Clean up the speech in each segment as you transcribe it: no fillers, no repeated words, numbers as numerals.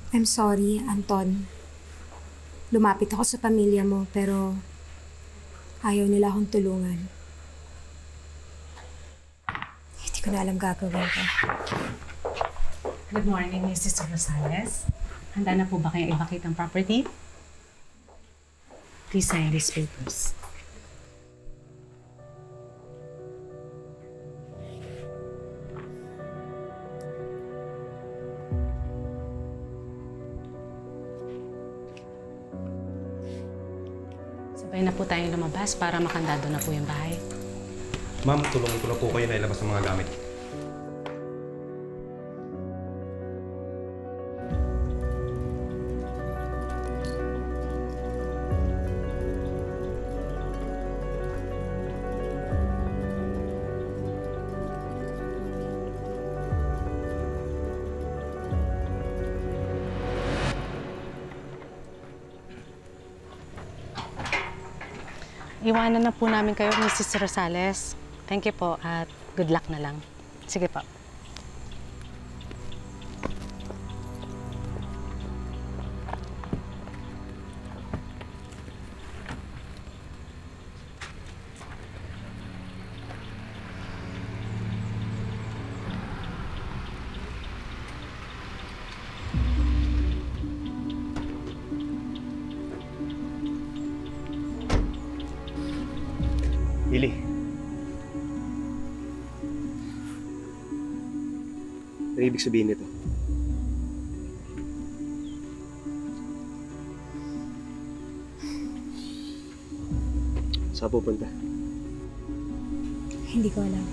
I'm sorry, Anton. Lumapit ako sa pamilya mo pero ayaw nila akong tulungan. Hindi ko na alam gagawin ko. Good morning, Mrs. Rosales. Handa na po ba kayong i-vacate ang property? Please sign these papers. Sabay na po tayong lumabas para makandado na po yung bahay. Ma'am, tulungan ko na po kayo na ilabas ng mga gamit. Iwanan na po namin kayo, Mrs. Rosales. Thank you po at good luck na lang. Sige po. Lily. Ano ibig sabihin nito? Saan pupunta? Hindi ko alam.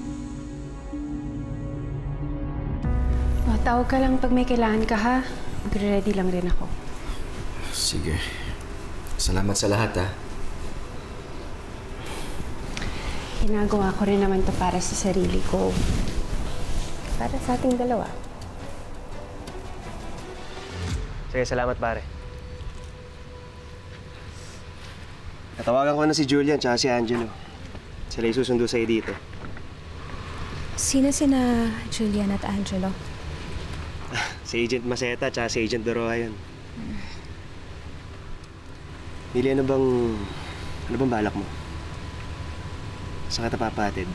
Tawag ka lang pag may kailangan ka, ha? Mag-ready lang rin ako. Sige. Salamat sa lahat, ha? Ginagawa ko rin naman to para sa sarili ko. Para sa ating dalawa. Sige, salamat pare. Natawagan ko na si Julian tsaka si Angelo. Sila isusundo sa'yo dito. Sino sina Julian at Angelo? Si Agent Maceta tsaka si Agent Doroha yun. Mili, ano bang balak mo? Saan ka papatid?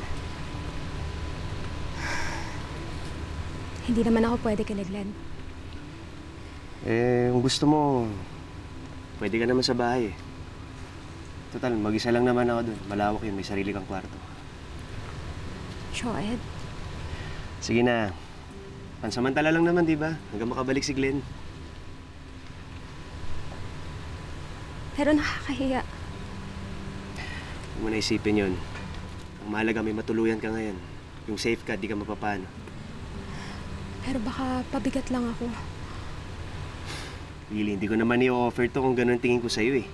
Hindi naman ako pwede kay Glenn. Kung gusto mo, pwede ka naman sa bahay. Total, mag-isa lang naman ako dun. Malawak yun, may sarili kang kwarto. Sure, Ed. Sige na. Pansamantala lang naman, di ba? Hanggang makabalik si Glenn. Pero nakakahiya. Huwag mo na isipin yun. Ang mahalaga, may matuluyan ka ngayon. Yung safe ka, di ka mapapano. Pero baka pabigat lang ako. Really, hindi ko naman i-offer to kung ganun tingin ko sa'yo eh.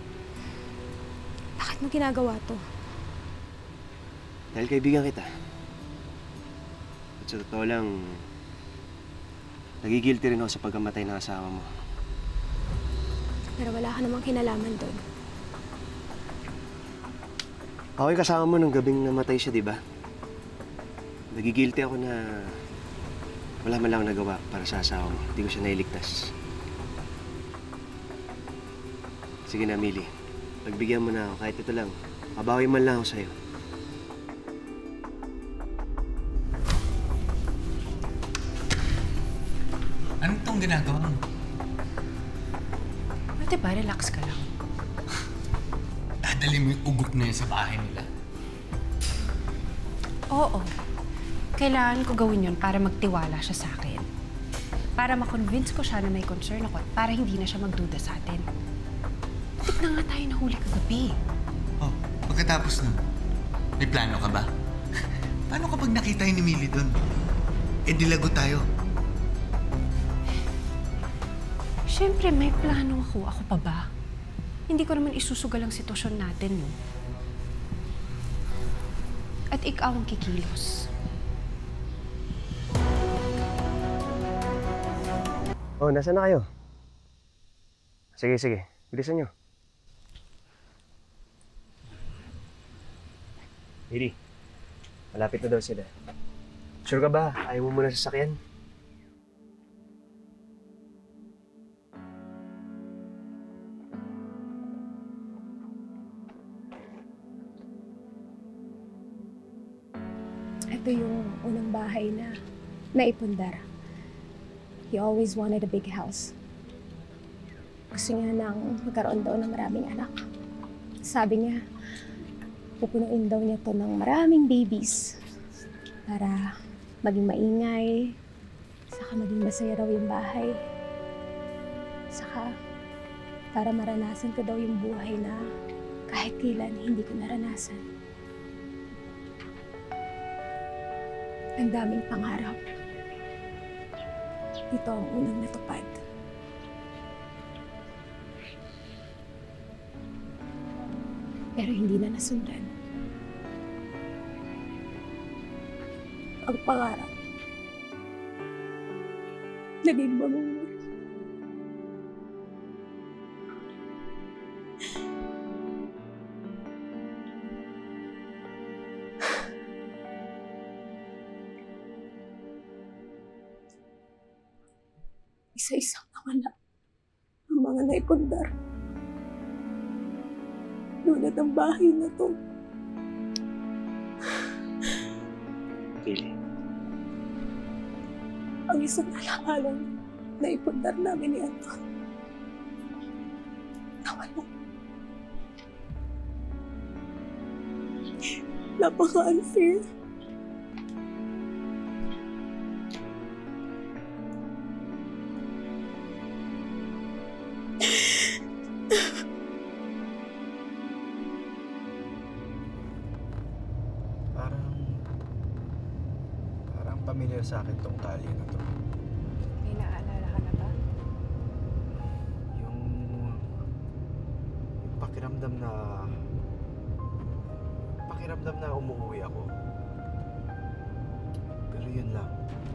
Bakit mo ginagawa to? Dahil kaibigan kita. At sa totoo lang, nagigilty rin ako sa pagkamatay ng asawa mo. Pero wala ka namang kinalaman doon. Ako'y kasama mo nung gabing namatay siya, di ba? Nagigilty ako na wala man lang nagawa para sa asawa mo. Hindi ko siya nailigtas. Sige na, Millie. Pagbigyan mo na ako, kahit ito lang. Mabawi man lang ako sa'yo. Anong tong ginagawa mo? Pwede ba? Relax ka lang. Dadali mo yung ugok na yun sa bahay nila. Oo. Kailangan ko gawin yun para magtiwala siya sa akin. Para ma-convince ko siya na may concern ako at para hindi na siya magduda sa atin. Ba't na nga tayo nahuli kagabi? Oh, pagkatapos nun, may plano ka ba? Paano kapag nakita yun ni Millie dun? Eh, dilago tayo. Siyempre, may plano ako. Ako pa ba? Hindi ko naman isusugal ang sitwasyon natin, no? At ikaw ang kikilos. Oh, nasaan na kayo? Sige, sige. Bilisan nyo. Lily, malapit na daw sila. Sure ka ba? Ayaw mo muna sasakyan? Ito yung unang bahay na naipundar. He always wanted a big house. Gusto niya nang magkaroon daw ng maraming anak. Sabi niya, pupunuin daw niya to ng maraming babies para maging maingay, saka maging masaya raw yung bahay. Saka para maranasan ko daw yung buhay na kahit kailan hindi ko naranasan. Ang daming pangarap. Ito ang unang natupad. Pero hindi na nasundan. Ang pangarap. Naging mamumura. Isa-isang nawala ang mga naipundar. Tulad ang bahay na to. Kaylee, Ang isang alaalang naipundar namin ni Anton. Nawala. Napaka-unfair. Parang pamilyar sa akin tong tali na to. May naalala ka na ba? Yung pakiramdam na umuwi ako. Pero yun lang.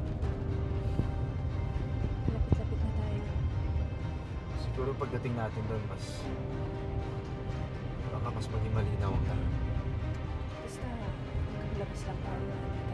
Lapit-lapit na tayo. Siguro pagdating natin doon, baka mas maging malinaw ang lahat. Basta, labas lang tayo.